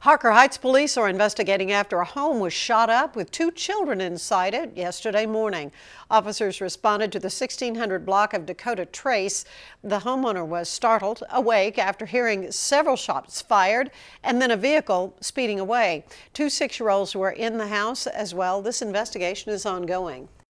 Harker Heights police are investigating after a home was shot up with 2 children inside it yesterday morning. Officers responded to the 1600 block of Dakota Trace. The homeowner was startled awake after hearing several shots fired and then a vehicle speeding away. 2 6-year-olds were in the house as well. This investigation is ongoing.